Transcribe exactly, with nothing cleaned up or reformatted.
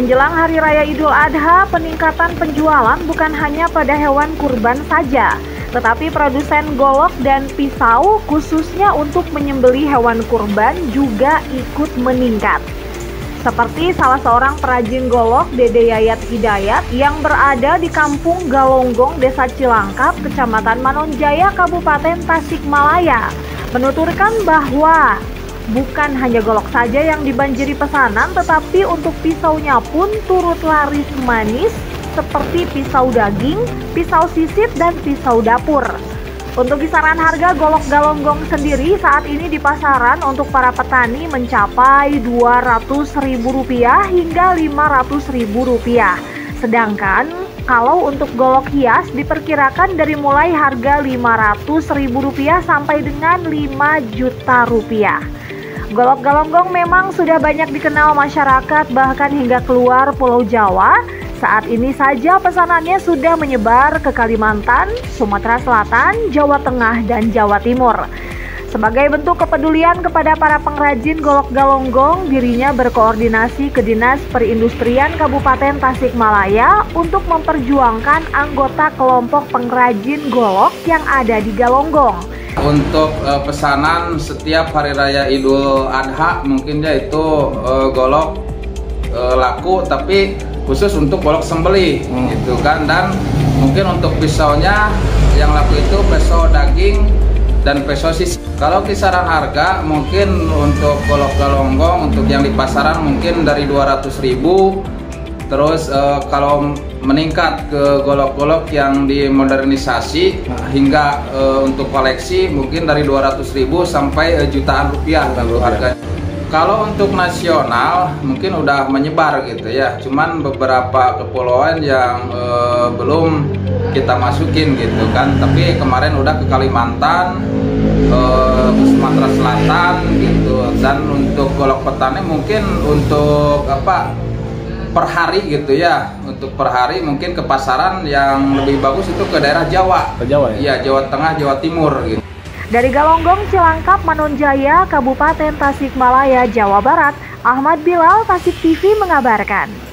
Menjelang Hari Raya Idul Adha, peningkatan penjualan bukan hanya pada hewan kurban saja, tetapi produsen golok dan pisau khususnya untuk menyembelih hewan kurban juga ikut meningkat. Seperti salah seorang perajin golok, Dede Yayat Hidayat, yang berada di Kampung Galonggong, Desa Cilangkap, Kecamatan Manonjaya, Kabupaten Tasikmalaya, menuturkan bahwa bukan hanya golok saja yang dibanjiri pesanan, tetapi untuk pisaunya pun turut laris manis seperti pisau daging, pisau sisir, dan pisau dapur. Untuk kisaran harga golok Galonggong sendiri saat ini di pasaran untuk para petani mencapai dua ratus ribu rupiah hingga lima ratus ribu rupiah. Sedangkan kalau untuk golok hias diperkirakan dari mulai harga lima ratus ribu rupiah sampai dengan lima juta rupiah. Golok Galonggong memang sudah banyak dikenal masyarakat bahkan hingga keluar Pulau Jawa. Saat ini saja pesanannya sudah menyebar ke Kalimantan, Sumatera Selatan, Jawa Tengah, dan Jawa Timur. Sebagai bentuk kepedulian kepada para pengrajin golok Galonggong, dirinya berkoordinasi ke Dinas Perindustrian Kabupaten Tasikmalaya untuk memperjuangkan anggota kelompok pengrajin golok yang ada di Galonggong. Untuk uh, pesanan setiap Hari Raya Idul Adha mungkin ya itu uh, golok uh, laku, tapi khusus untuk golok sembelih hmm. gitu kan. Dan mungkin untuk pisaunya yang laku itu pisau daging dan pisau sisir. Kalau kisaran harga mungkin untuk golok Galonggong untuk yang di pasaran mungkin dari dua ratus ribu. Terus uh, kalau meningkat ke golok-golok yang dimodernisasi nah. hingga uh, untuk koleksi mungkin dari dua ratus ribu sampai uh, jutaan rupiah lalu harganya. Kalau untuk nasional mungkin udah menyebar gitu ya, cuman beberapa kepulauan yang e, belum kita masukin gitu kan. Tapi kemarin udah ke Kalimantan, e, ke Sumatera Selatan gitu. Dan untuk golok petani mungkin untuk apa per hari gitu ya, untuk per hari mungkin ke pasaran yang lebih bagus itu ke daerah Jawa. Ke Jawa ya? Iya, Jawa Tengah, Jawa Timur gitu. Dari Galonggong, Cilangkap, Manonjaya, Kabupaten Tasikmalaya, Jawa Barat, Ahmad Bilal, Tasik T V mengabarkan.